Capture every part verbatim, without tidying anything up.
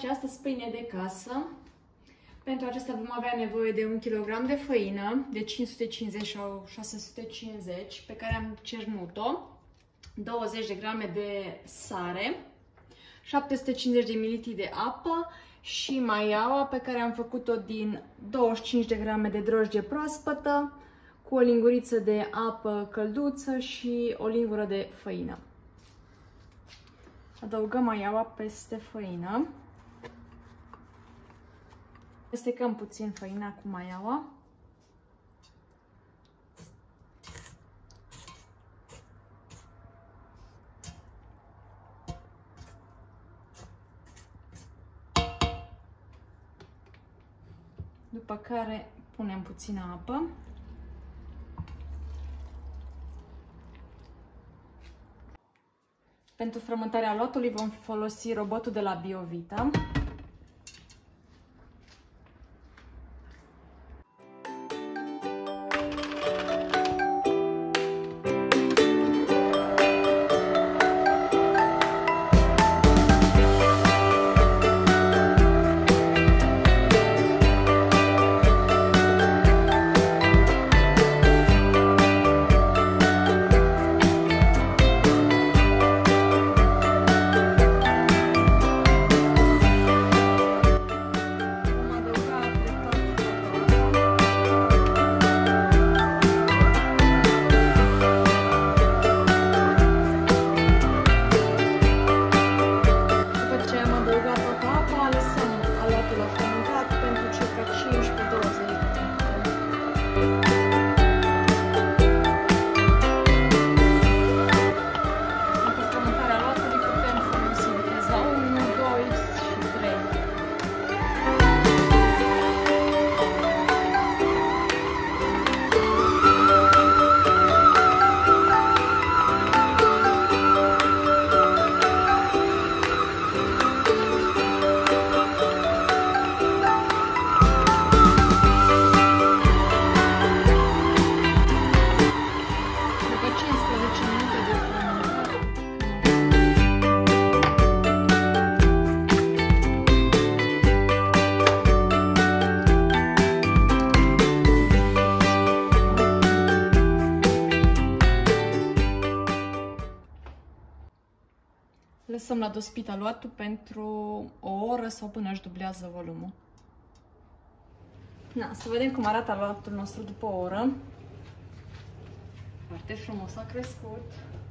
face astăzi pâine de casă. Pentru acesta vom avea nevoie de un kilogram de făină, de cinci sute cincizeci sau șase sute cincizeci, pe care am cernut-o, douăzeci de grame de sare, șapte sute cincizeci de mililitri de apă și maiaua, pe care am făcut-o din douăzeci și cinci de grame de drojdie proaspătă, cu o linguriță de apă călduță și o lingură de făină. Adăugăm maiaua peste făină. Mestecăm puțin făina cu maiaua. După care punem puțină apă. Pentru frământarea aluatului vom folosi robotul de la Biovita. Lăsăm la dospit aluatul pentru o oră sau până își dublează volumul. Na, să vedem cum arată aluatul nostru după o oră. Foarte frumos a crescut.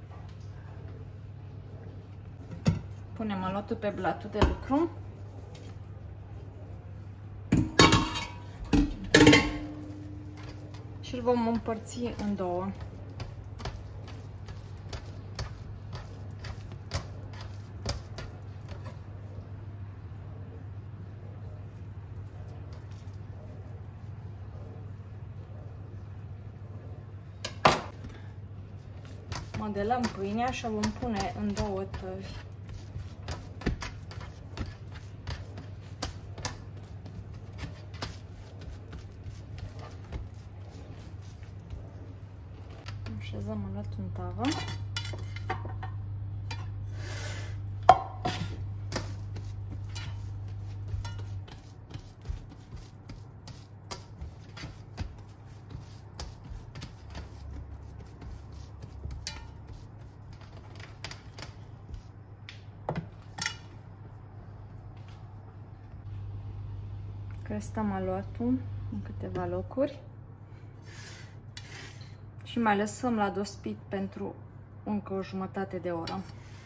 Punem aluatul pe blatul de lucru. Și îl vom împărți în două. Modelăm pâinea și o vom pune în două tăvi. Așezăm aluatul în tavă. Crestăm aluatul în câteva locuri și mai lăsăm la dospit pentru încă o jumătate de oră.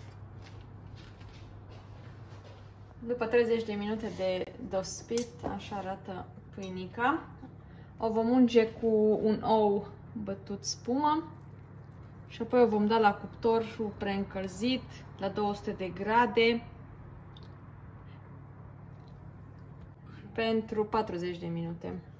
După treizeci de minute de dospit, așa arată pâinica. O vom unge cu un ou bătut spumă și apoi o vom da la cuptor preîncălzit la două sute de grade pentru patruzeci de minute.